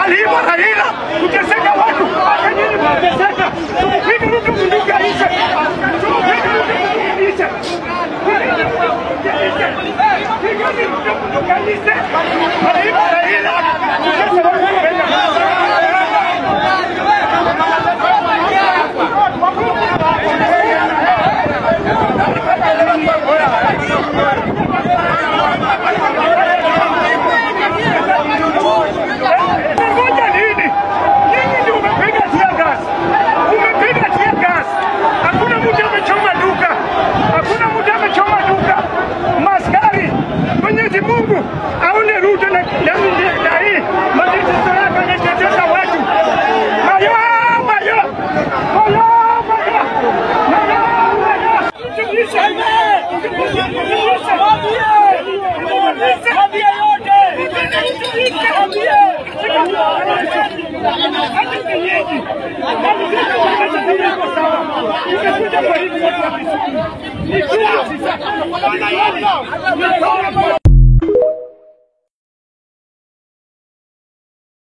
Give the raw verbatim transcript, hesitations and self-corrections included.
Aliwa Raila kuteseka watu hata nyinyi mnateseka. Tupiga mtu bunduki aisha. Tupiga mtu bunduki aisha. Piga mtu bunduki aisha. Aliwa Raila kuteseka watu. Mungu aone Ruto na ndani ya hii matatizo yake yanatesa watu. Mayo mayo mayo mayo mayo. Tumisha tumisha wabia yote. Wabia. Hata kinyesi. Hata kinyesi sawa. Tumekuja kwa hivi. Ni kwa sisi.